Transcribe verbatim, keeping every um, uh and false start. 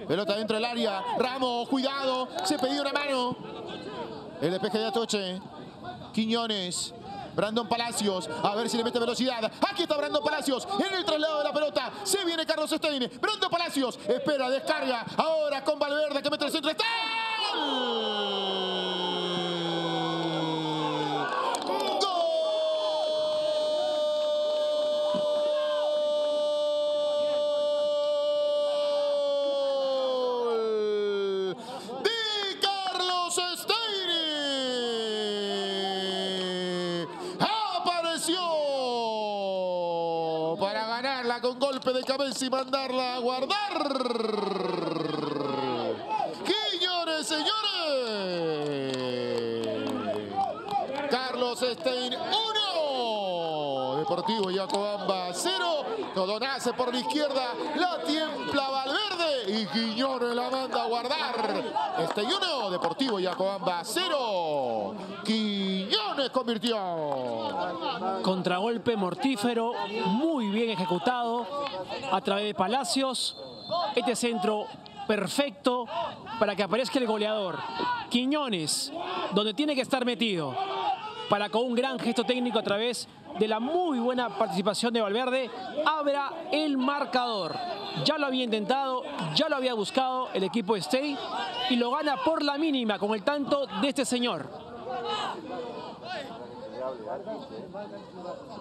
Pelota dentro del área. Ramos, cuidado. Se pidió una mano. El despeje de Atoche. Quiñones. Brandon Palacios, a ver si le mete velocidad. Aquí está Brandon Palacios en el traslado de la pelota. Se viene Carlos Stein. Brandon Palacios espera, descarga. Ahora con Valverde que mete el centro. ¡Está! Para ganarla con golpe de cabeza y mandarla a guardar. Quiñones, señores. Carlos Stein, uno. Deportivo Yacobamba, cero. Todo nace por la izquierda. La tiembla Valverde. Y Quiñones la manda a guardar. Stein uno. Deportivo Yacobamba, cero. Quiñones convirtió. Contragolpe mortífero, muy bien ejecutado a través de Palacios. Este centro perfecto para que aparezca el goleador. Quiñones, donde tiene que estar metido, para con un gran gesto técnico a través de la muy buena participación de Valverde, abra el marcador. Ya lo había intentado, ya lo había buscado el equipo de Stein y lo gana por la mínima con el tanto de este señor.